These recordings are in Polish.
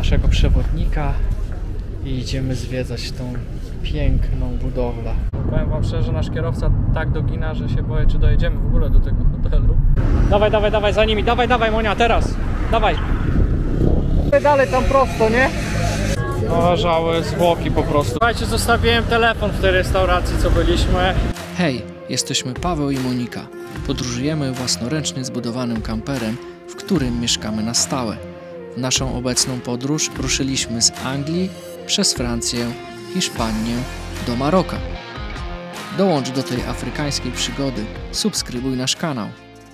naszego przewodnika i idziemy zwiedzać tą piękną budowlę. Powiem wam szczerze, nasz kierowca tak dogina, że się boję, czy dojedziemy w ogóle do tego hotelu. Dawaj, dawaj, dawaj za nimi, dawaj, dawaj Monia, teraz, dawaj. Dalej tam prosto, nie? Należały zwłoki po prostu. Słuchajcie, zostawiłem telefon w tej restauracji, co byliśmy. Hej, jesteśmy Paweł i Monika. Podróżujemy własnoręcznie zbudowanym kamperem, w którym mieszkamy na stałe. W naszą obecną podróż ruszyliśmy z Anglii przez Francję, Hiszpanię do Maroka. Dołącz do tej afrykańskiej przygody, subskrybuj nasz kanał.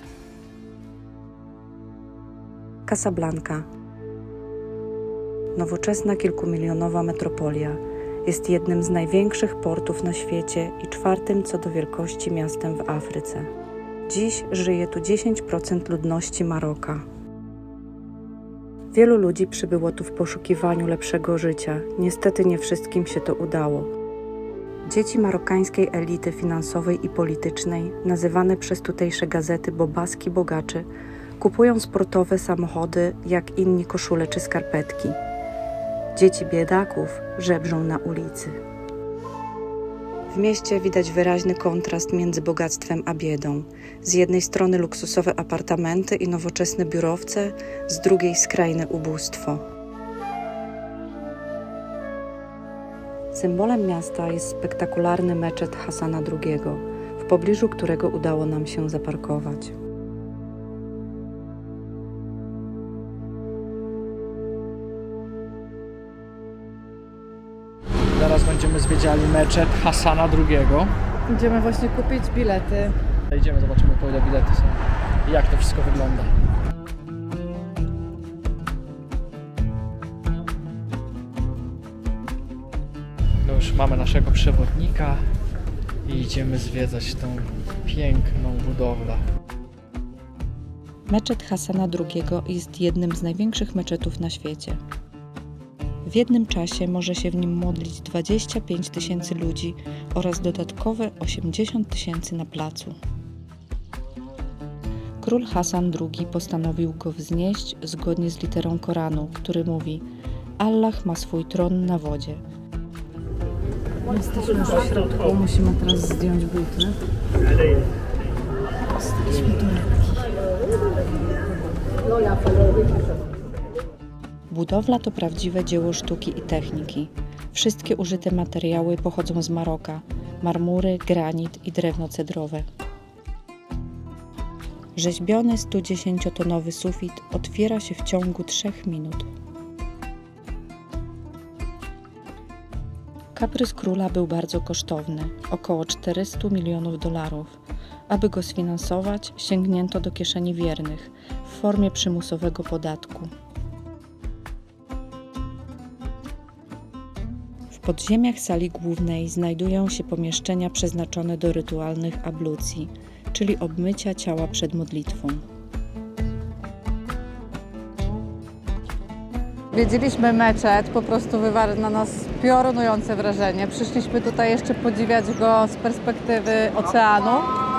Casablanca. Nowoczesna kilkumilionowa metropolia. Jest jednym z największych portów na świecie i czwartym co do wielkości miastem w Afryce. Dziś żyje tu 10% ludności Maroka. Wielu ludzi przybyło tu w poszukiwaniu lepszego życia. Niestety nie wszystkim się to udało. Dzieci marokańskiej elity finansowej i politycznej, nazywane przez tutejsze gazety bobaski bogaczy, kupują sportowe samochody, jak inni koszule czy skarpetki. Dzieci biedaków żebrzą na ulicy. W mieście widać wyraźny kontrast między bogactwem a biedą. Z jednej strony luksusowe apartamenty i nowoczesne biurowce, z drugiej skrajne ubóstwo. Symbolem miasta jest spektakularny meczet Hassana II, w pobliżu którego udało nam się zaparkować. Zaraz będziemy zwiedzali meczet Hassana II. Idziemy właśnie kupić bilety. Idziemy, zobaczymy, po ile bilety są i jak to wszystko wygląda. No już mamy naszego przewodnika i idziemy zwiedzać tą piękną budowlę. Meczet Hassana II jest jednym z największych meczetów na świecie. W jednym czasie może się w nim modlić 25 000 ludzi oraz dodatkowe 80 000 na placu. Król Hassan II postanowił go wznieść zgodnie z literą Koranu, który mówi: Allah ma swój tron na wodzie. Jesteśmy już w środku, musimy teraz zdjąć buty. Dostaliśmy torebki. Budowla to prawdziwe dzieło sztuki i techniki. Wszystkie użyte materiały pochodzą z Maroka: marmury, granit i drewno cedrowe. Rzeźbiony 110-tonowy sufit otwiera się w ciągu 3 minut. Kaprys króla był bardzo kosztowny, około $400 milionów. Aby go sfinansować, sięgnięto do kieszeni wiernych w formie przymusowego podatku. W podziemiach sali głównej znajdują się pomieszczenia przeznaczone do rytualnych ablucji, czyli obmycia ciała przed modlitwą. Wiedzieliśmy meczet, po prostu wywarł na nas piorunujące wrażenie. Przyszliśmy tutaj jeszcze podziwiać go z perspektywy oceanu.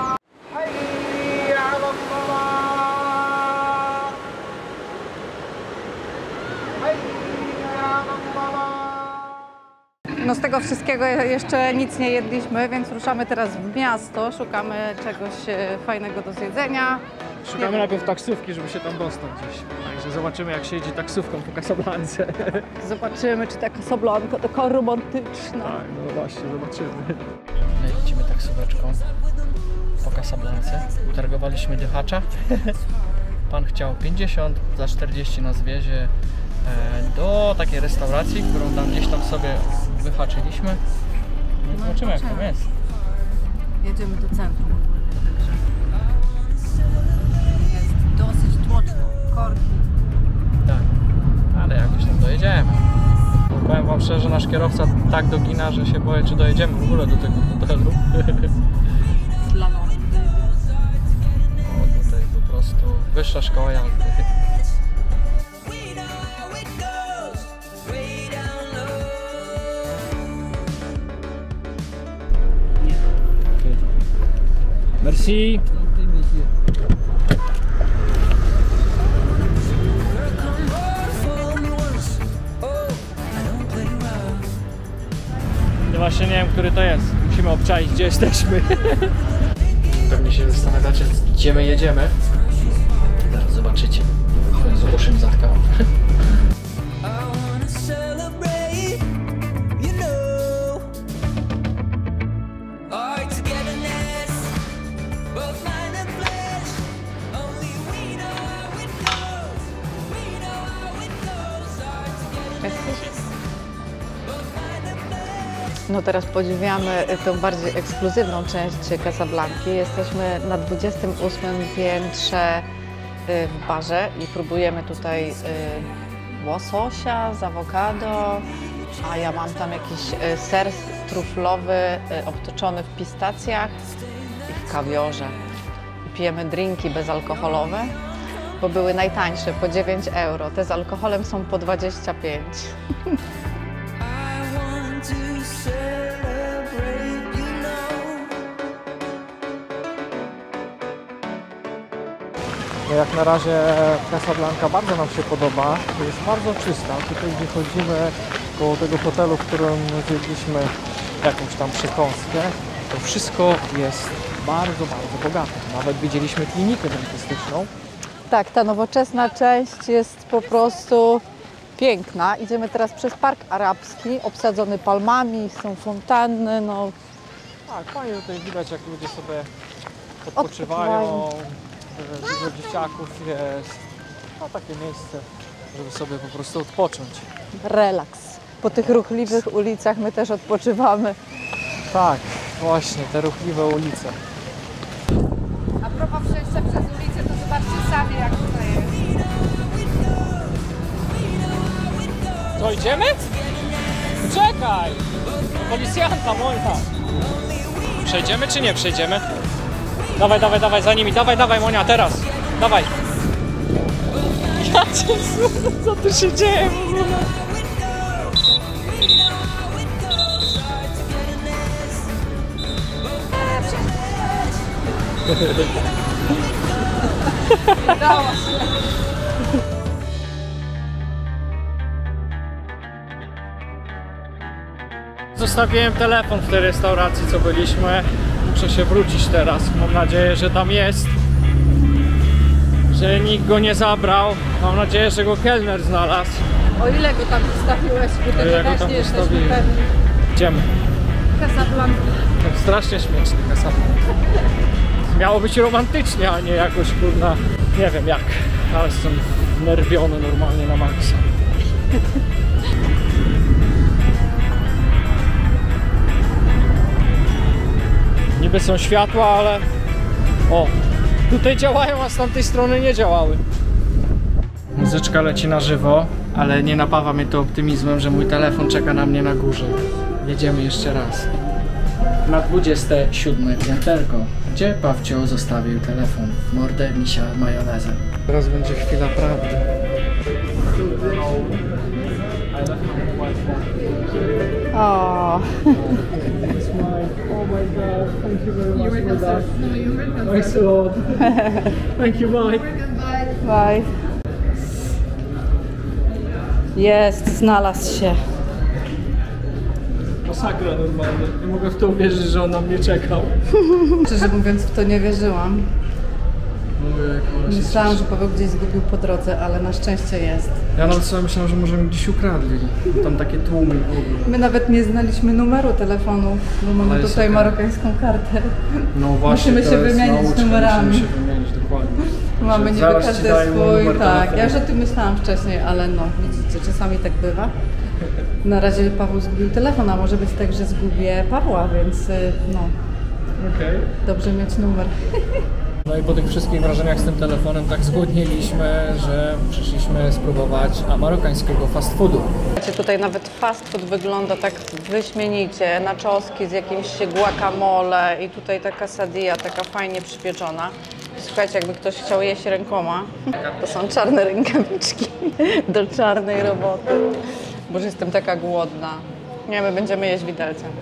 No z tego wszystkiego jeszcze nic nie jedliśmy, więc ruszamy teraz w miasto, szukamy czegoś fajnego do zjedzenia. Szukamy najpierw taksówki, żeby się tam dostać gdzieś. Także zobaczymy, jak się jedzie taksówką po Casablance. Zobaczymy, czy ta Casablanca taka romantyczna. Tak, no właśnie, zobaczymy. Lecimy taksóweczką po Casablance. Utargowaliśmy dychacza. Pan chciał 50, za 40 nas wiezie do takiej restauracji, którą tam gdzieś tam sobie wyhaczyliśmy. No, zobaczymy, jak tam jest. Jedziemy do centrum. Jest dosyć tłoczno, korki. Tak, ale jakoś tam dojedziemy. Powiem wam szczerze, nasz kierowca tak dogina, że się boję, czy dojedziemy w ogóle do tego hotelu. O, tutaj po prostu wyższa szkoła jazdy. Merci. właśnie nie wiem, który to jest. Musimy obczaić, gdzie jesteśmy. Pewnie się zastanawiacie, gdzie my jedziemy. Zaraz zobaczycie. W końcu uszy mi zatkało. No teraz podziwiamy tą bardziej ekskluzywną część Casablanki. Jesteśmy na 28 piętrze w barze i próbujemy tutaj łososia z awokado, a ja mam tam jakiś ser truflowy obtoczony w pistacjach i w kawiorze. Pijemy drinki bezalkoholowe, bo były najtańsze, po 9 euro. Te z alkoholem są po 25. No jak na razie Casablanca bardzo nam się podoba, jest bardzo czysta. Tutaj gdzie chodzimy koło tego hotelu, w którym zjedliśmy jakąś tam przekąskę, to wszystko jest bardzo, bardzo bogate. Nawet widzieliśmy klinikę dentystyczną. Tak, ta nowoczesna część jest po prostu piękna. Idziemy teraz przez Park Arabski, obsadzony palmami, są fontanny. No. Tak, fajnie tutaj widać, jak ludzie sobie odpoczywają. Dużo dzieciaków jest. No takie miejsce, żeby sobie po prostu odpocząć. Relaks. Po tych ruchliwych ulicach my też odpoczywamy. Tak, właśnie, te ruchliwe ulice. A propos przejścia przez ulicę, to zobaczcie sami, jak tutaj jest. Co, idziemy? Czekaj! Policjanta, Monika! Przejdziemy czy nie przejdziemy? Dawaj, dawaj, dawaj, za nimi, dawaj, dawaj, Monia, teraz! Dawaj! Ja cię co tu się dzieje w ogóle? Udało się. Zostawiłem telefon w tej restauracji, co byliśmy. Muszę się wrócić teraz. Mam nadzieję, że tam jest. Że nikt go nie zabrał. Mam nadzieję, że go kelner znalazł. O ile go tam zostawiłeś, bo O ile tego go też tam nie jesteśmy zostawiłem. pewni. Idziemy. Casablanca. Strasznie śmieszny Casablanca. Miało być romantycznie, a nie jakoś kurna. Nie wiem jak. Ale jestem wnerwiony normalnie na maksa. Niby są światła, ale... O! Tutaj działają, a z tamtej strony nie działały. Muzyczka leci na żywo, ale nie napawa mnie to optymizmem, że mój telefon czeka na mnie na górze. Jedziemy jeszcze raz. Na 27 pięterko, gdzie Pawcio zostawił telefon. Mordę misia majonezem. Teraz będzie chwila prawdy. O. Oh my god, thank you very much for that. Thanks a lot. Thank you, bye. Bye. Jest, znalazł się. Masakra normalnie. Nie mogę w to uwierzyć, że on na mnie czekał. Szczerze mówiąc, w to nie wierzyłam. Myślałam, że Paweł gdzieś zgubił po drodze, ale na szczęście jest. Ja nawet sobie myślałem, że może mi gdzieś ukradli. Tam takie tłumy w ogóle. My nawet nie znaliśmy numeru telefonu, bo mamy Ale tutaj jest marokańską kartę. No właśnie, Musimy to się jest wymienić nauczka, numerami. Musimy się wymienić, dokładnie. Mamy Że niby zaraz ci każdy daję mój swój, numer tak. telefonu. Ja już o tym myślałam wcześniej, ale no, widzicie, czasami tak bywa. Na razie Paweł zgubił telefon, a może być tak, że zgubię Pawła, więc no, Okej. dobrze mieć numer. No i po tych wszystkich wrażeniach z tym telefonem tak zgłodniliśmy, że przyszliśmy spróbować marokańskiego fast foodu. Tutaj nawet fast food wygląda tak wyśmienicie, nachosky z jakimś guacamole i tutaj taka quesadilla, taka fajnie przypieczona. Słuchajcie, jakby ktoś chciał jeść rękoma, to są czarne rękawiczki do czarnej roboty. Boże, jestem taka głodna. Nie, my będziemy jeść widelcem.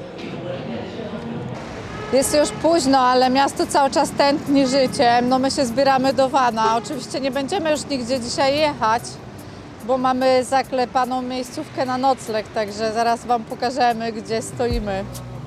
Jest już późno, ale miasto cały czas tętni życiem. No my się zbieramy do vana. Oczywiście nie będziemy już nigdzie dzisiaj jechać, bo mamy zaklepaną miejscówkę na nocleg, także zaraz Wam pokażemy, gdzie stoimy.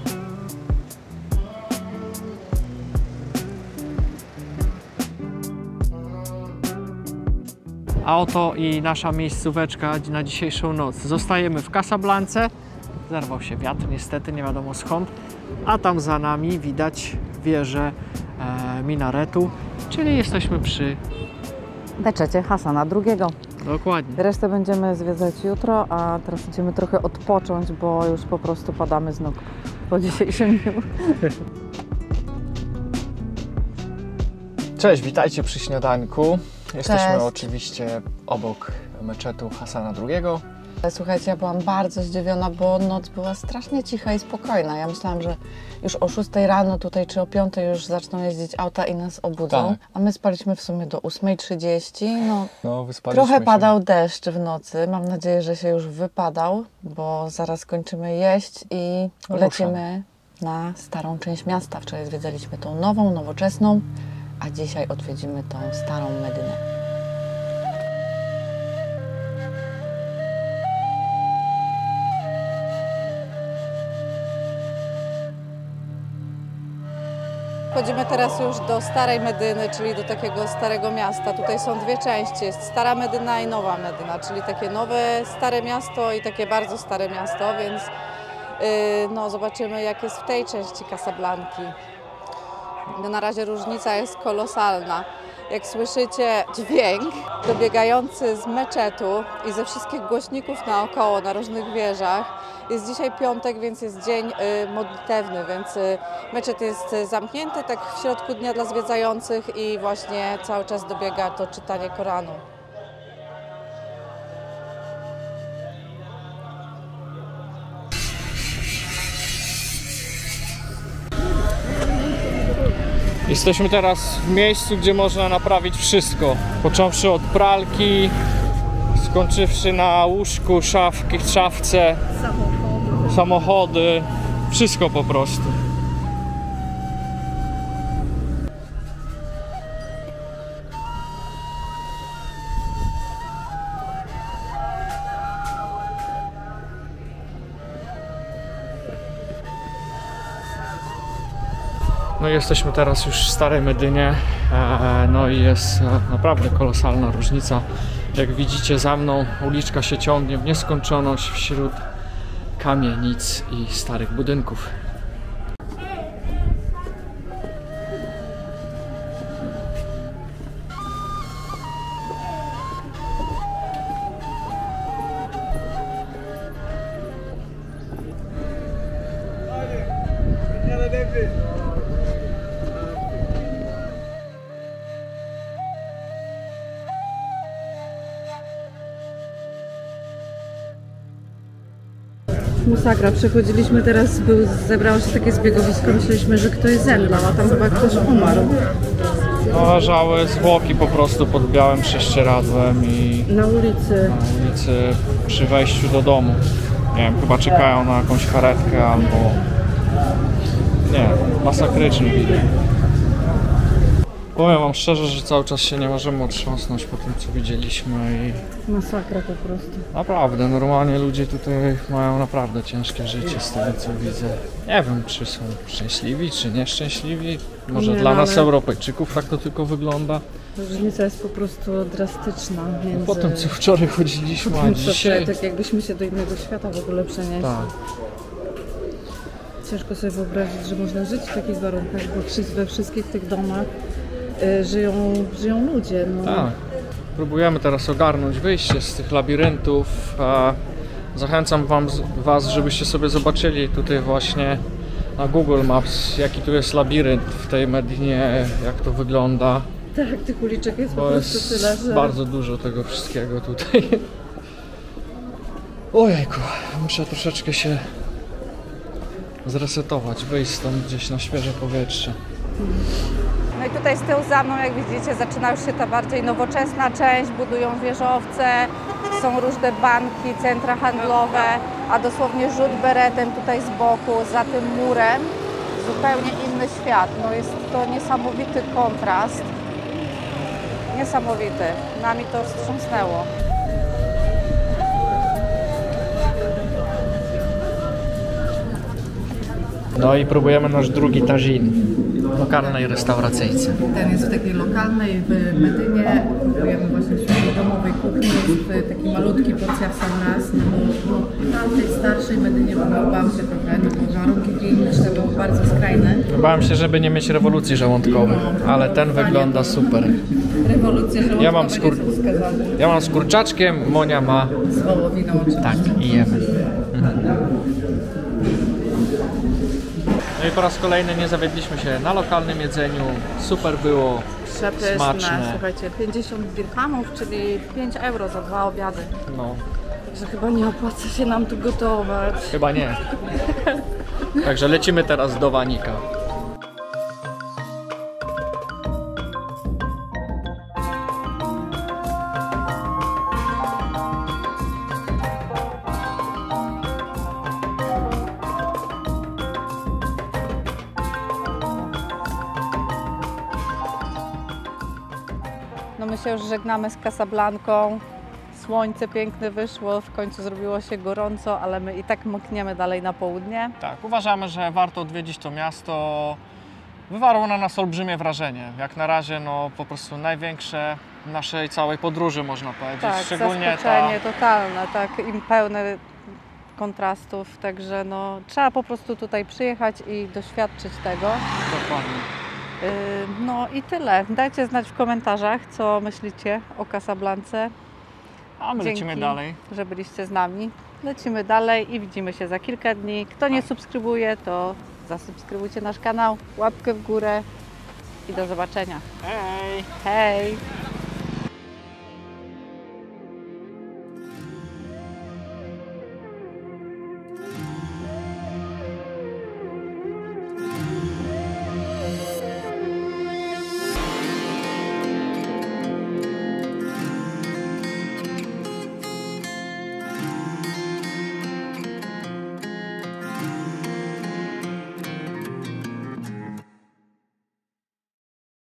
A oto i nasza miejscóweczka na dzisiejszą noc. Zostajemy w Casablance. Zerwał się wiatr, niestety, nie wiadomo skąd. A tam za nami widać wieżę minaretu, czyli jesteśmy przy... Meczecie Hasana II. Dokładnie. Resztę będziemy zwiedzać jutro, a teraz idziemy trochę odpocząć, bo już po prostu padamy z nóg po dzisiejszym dniu. Cześć, witajcie przy śniadanku. Jesteśmy Cześć. oczywiście obok meczetu Hasana II. Słuchajcie, ja byłam bardzo zdziwiona, bo noc była strasznie cicha i spokojna. Ja myślałam, że już o 6 rano tutaj, czy o 5 już zaczną jeździć auta i nas obudzą. Tak. A my spaliśmy w sumie do 8:30. No, wyspaliśmy Trochę się. padał deszcz w nocy. Mam nadzieję, że się już wypadał, bo zaraz kończymy jeść i lecimy na starą część miasta. Wczoraj zwiedzaliśmy tą nową, nowoczesną, a dzisiaj odwiedzimy tą starą Medynę. Wchodzimy teraz już do Starej Medyny, czyli do takiego starego miasta. Tutaj są dwie części, jest Stara Medyna i Nowa Medyna, czyli takie nowe, stare miasto i takie bardzo stare miasto, więc no, zobaczymy, jak jest w tej części Casablanki. No, na razie różnica jest kolosalna. Jak słyszycie dźwięk dobiegający z meczetu i ze wszystkich głośników naokoło, na różnych wieżach. Jest dzisiaj piątek, więc jest dzień modlitewny, więc meczet jest zamknięty tak w środku dnia dla zwiedzających i właśnie cały czas dobiega to czytanie Koranu. Jesteśmy teraz w miejscu, gdzie można naprawić wszystko. Począwszy od pralki, skończywszy na łóżku, szafce, samochody, wszystko po prostu. No i jesteśmy teraz już w Starej Medynie, no i jest naprawdę kolosalna różnica. Jak widzicie za mną, uliczka się ciągnie w nieskończoność wśród kamienic i starych budynków. Masakra, przechodziliśmy teraz, zebrało się takie zbiegowisko, myśleliśmy, że ktoś zemdlał, a tam chyba ktoś umarł. No, leżały zwłoki po prostu pod białym prześcieradłem i Na ulicy. przy wejściu do domu. Nie wiem, chyba czekają na jakąś karetkę albo... Nie, masakryczny widok. Powiem wam szczerze, że cały czas się nie możemy otrząsnąć po tym, co widzieliśmy i Masakra po prostu. naprawdę, normalnie ludzie tutaj mają naprawdę ciężkie życie z tego, co widzę. Nie wiem, czy są szczęśliwi, czy nieszczęśliwi. Może Nie, dla nas, ale- Europejczyków, tak to tylko wygląda. Różnica jest po prostu drastyczna między... Po tym, co wczoraj chodziliśmy, a dzisiaj... Tak jakbyśmy się do innego świata w ogóle przenieśli. Tak. Ciężko sobie wyobrazić, że można żyć w takich warunkach, bo we wszystkich tych domach żyją ludzie. No. Tak. Próbujemy teraz ogarnąć wyjście z tych labiryntów. Zachęcam was, żebyście sobie zobaczyli tutaj właśnie na Google Maps, jaki tu jest labirynt w tej Medynie, jak to wygląda. Tak, tych uliczek jest po Bo prostu jest tyle, że... bardzo dużo tego wszystkiego tutaj. Ojejku, muszę troszeczkę się zresetować, wyjść stąd gdzieś na świeże powietrze. No i tutaj z tyłu za mną, jak widzicie, zaczyna już się ta bardziej nowoczesna część, budują wieżowce, są różne banki, centra handlowe, a dosłownie rzut beretem tutaj z boku, za tym murem, zupełnie inny świat. No jest to niesamowity kontrast, niesamowity. Nami to wstrząsnęło. No i próbujemy nasz drugi tagine w lokalnej restauracyjce. Ten jest w takiej lokalnej w Medynie. Próbujemy właśnie w domowej kuchni. Jest taki malutki porcja w sam raz. No, w tamtej starszej Medynie bałam się trochę, no bo warunki kliniczne były bardzo skrajne. Bałem się, żeby nie mieć rewolucji żołądkowej, ale ten wygląda super. Rewolucja żołądkowa Ja mam nie są wskazane. Ja mam z kurczaczkiem, Monia ma... Z wołowiną oczywiście. Tak, i jemy. No i po raz kolejny nie zawiedliśmy się na lokalnym jedzeniu. Super było, Przepyszne, smaczne. słuchajcie, 50 dirhamów, czyli 5 euro za 2 obiady. No, Także chyba nie opłaca się nam tu gotować. chyba nie. Także lecimy teraz do Wanika. No my się już żegnamy z Casablanką. Słońce piękne wyszło, w końcu zrobiło się gorąco, ale my i tak mkniemy dalej na południe. Tak, uważamy, że warto odwiedzić to miasto. Wywarło na nas olbrzymie wrażenie. Jak na razie no po prostu największe naszej całej podróży, można powiedzieć. Tak, Szczególnie zaskoczenie totalne, tak, i pełne kontrastów, także no trzeba po prostu tutaj przyjechać i doświadczyć tego. Dokładnie. No i tyle. Dajcie znać w komentarzach, co myślicie o Casablance. A my lecimy Dzięki, dalej. że byliście z nami. Lecimy dalej i widzimy się za kilka dni. Kto nie subskrybuje, to zasubskrybujcie nasz kanał, łapkę w górę i do zobaczenia. Hej! Hej!